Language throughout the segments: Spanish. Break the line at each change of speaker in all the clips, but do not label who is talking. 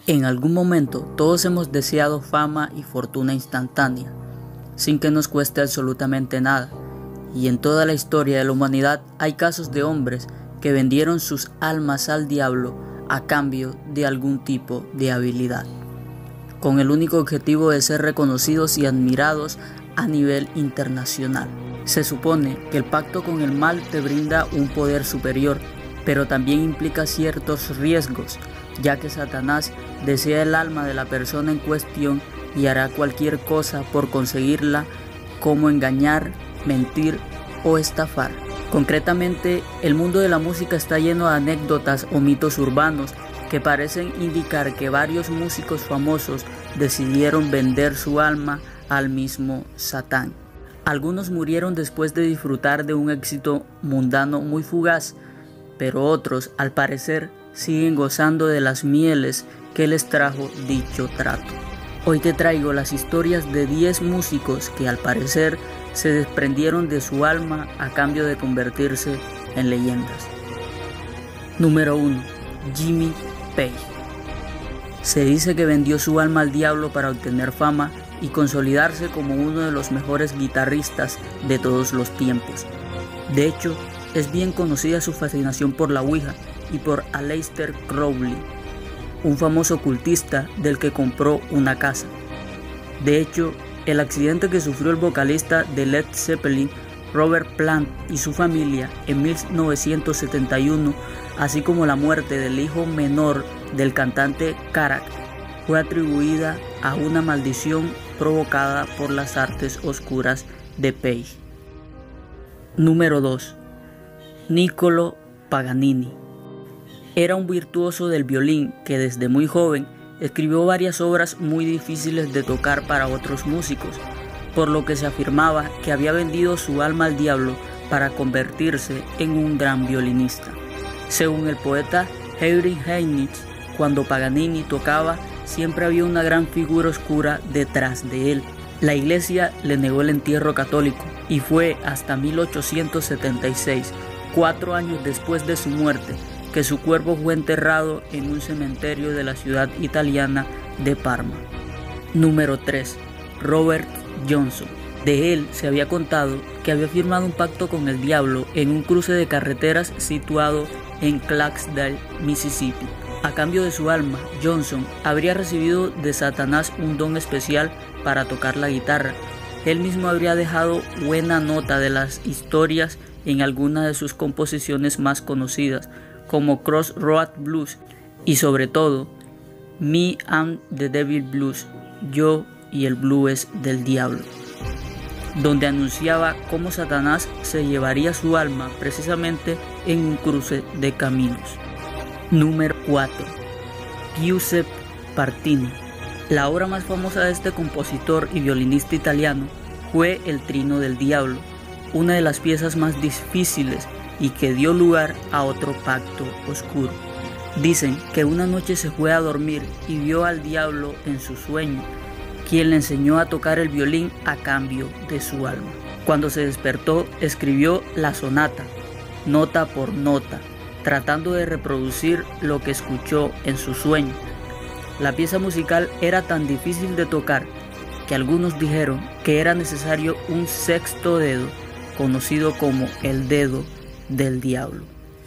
En algún momento todos hemos deseado fama y fortuna instantánea, sin que nos cueste absolutamente nada, y en toda la historia de la humanidad hay casos de hombres que vendieron sus almas al diablo a cambio de algún tipo de habilidad, con el único objetivo de ser reconocidos y admirados a nivel internacional. Se supone que el pacto con el mal te brinda un poder superior, pero también implica ciertos riesgos, ya que Satanás desea el alma de la persona en cuestión y hará cualquier cosa por conseguirla, como engañar, mentir o estafar. Concretamente, el mundo de la música está lleno de anécdotas o mitos urbanos que parecen indicar que varios músicos famosos decidieron vender su alma al mismo Satán. Algunos murieron después de disfrutar de un éxito mundano muy fugaz, pero otros, al parecer, siguen gozando de las mieles que les trajo dicho trato. Hoy te traigo las historias de 10 músicos que al parecer se desprendieron de su alma a cambio de convertirse en leyendas. Número 1. Jimmy Page. Se dice que vendió su alma al diablo para obtener fama y consolidarse como uno de los mejores guitarristas de todos los tiempos. De hecho, es bien conocida su fascinación por la Ouija y por Aleister Crowley, un famoso ocultista del que compró una casa. De hecho, el accidente que sufrió el vocalista de Led Zeppelin, Robert Plant, y su familia en 1971, así como la muerte del hijo menor del cantante Karak, fue atribuida a una maldición provocada por las artes oscuras de Page. Número 2. Niccolò Paganini. Era un virtuoso del violín que desde muy joven escribió varias obras muy difíciles de tocar para otros músicos, por lo que se afirmaba que había vendido su alma al diablo para convertirse en un gran violinista. Según el poeta Heinrich Heinrich, cuando Paganini tocaba, siempre había una gran figura oscura detrás de él. La iglesia le negó el entierro católico y fue hasta 1876, 4 años después de su muerte, que su cuerpo fue enterrado en un cementerio de la ciudad italiana de Parma. Número 3. Robert Johnson. De él se había contado que había firmado un pacto con el diablo en un cruce de carreteras situado en Clarksdale, Mississippi. A cambio de su alma, Johnson habría recibido de Satanás un don especial para tocar la guitarra. Él mismo habría dejado buena nota de las historias en algunas de sus composiciones más conocidas, como Crossroad Blues y sobre todo Me and the Devil Blues, Yo y el Blues del Diablo, donde anunciaba cómo Satanás se llevaría su alma precisamente en un cruce de caminos. Número 4. Giuseppe Tartini. La obra más famosa de este compositor y violinista italiano fue El Trino del Diablo, una de las piezas más difíciles y que dio lugar a otro pacto oscuro. Dicen que una noche se fue a dormir y vio al diablo en su sueño, quien le enseñó a tocar el violín a cambio de su alma. Cuando se despertó, escribió la sonata, nota por nota, tratando de reproducir lo que escuchó en su sueño. La pieza musical era tan difícil de tocar que algunos dijeron que era necesario un sexto dedo, conocido como el dedo del diablo.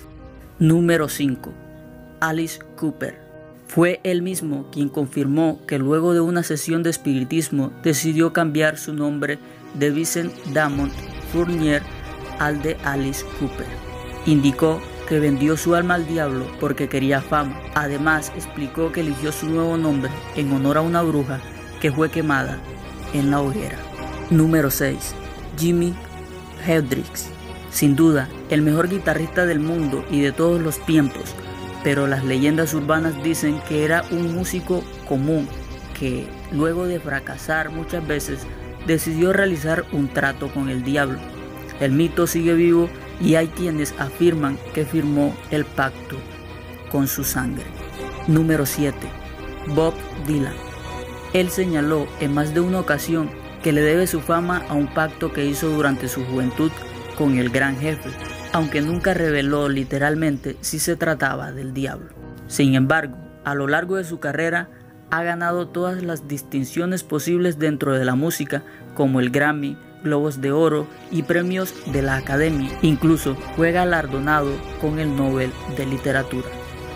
Número 5. Alice Cooper. Fue él mismo quien confirmó que luego de una sesión de espiritismo decidió cambiar su nombre de Vincent Damon Fournier al de Alice Cooper. Indicó que vendió su alma al diablo porque quería fama. Además, explicó que eligió su nuevo nombre en honor a una bruja que fue quemada en la hoguera. Número 6. Jimi Hendrix. Sin duda, el mejor guitarrista del mundo y de todos los tiempos, pero las leyendas urbanas dicen que era un músico común que, luego de fracasar muchas veces, decidió realizar un trato con el diablo. El mito sigue vivo y hay quienes afirman que firmó el pacto con su sangre. Número 7. Bob Dylan. Él señaló en más de una ocasión que le debe su fama a un pacto que hizo durante su juventud con el gran jefe, aunque nunca reveló literalmente si se trataba del diablo. Sin embargo, A lo largo de su carrera ha ganado todas las distinciones posibles dentro de la música, como el Grammy, Globos de Oro y premios de la Academia. Incluso fue galardonado con el Nobel de Literatura.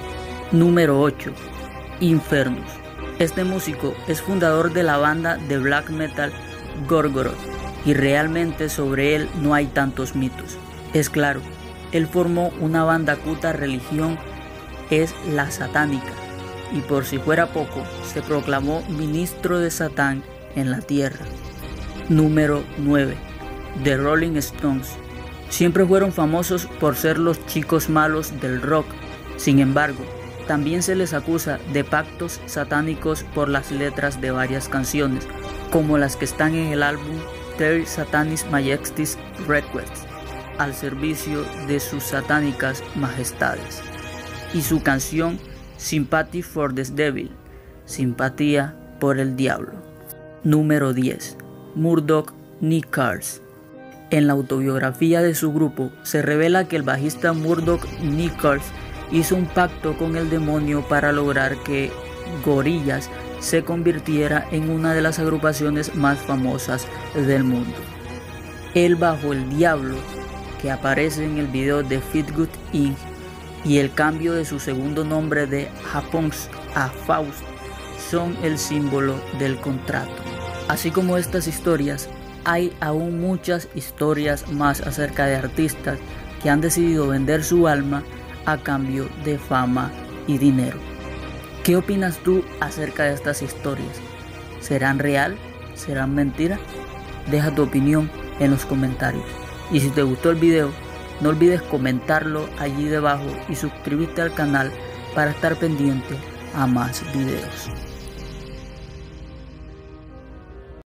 Número 8. Infernus. Este músico es fundador de la banda de black metal Gorgoroth, y realmente sobre él no hay tantos mitos. Es claro, él formó una banda cuya religión es la satánica, y por si fuera poco, se proclamó ministro de Satán en la tierra. Número 9. The Rolling Stones. Siempre fueron famosos por ser los chicos malos del rock. Sin embargo, también se les acusa de pactos satánicos por las letras de varias canciones, como las que están en el álbum Their Satanis Majesties Requests, al servicio de sus satánicas majestades, y su canción Sympathy for the Devil, simpatía por el diablo. Número 10. Murdoch Nicalls. En la autobiografía de su grupo se revela que el bajista Murdoch Nicalls hizo un pacto con el demonio para lograr que Gorillaz se convirtiera en una de las agrupaciones más famosas del mundo. Él bajo el diablo, que aparece en el video de Fleetwood Inc., y el cambio de su segundo nombre de Japons a Faust son el símbolo del contrato. Así como estas historias, hay aún muchas historias más acerca de artistas que han decidido vender su alma a cambio de fama y dinero. ¿Qué opinas tú acerca de estas historias? ¿Serán real? ¿Serán mentira? Deja tu opinión en los comentarios. Y si te gustó el video, no olvides comentarlo allí debajo y suscribirte al canal para estar pendiente a más videos.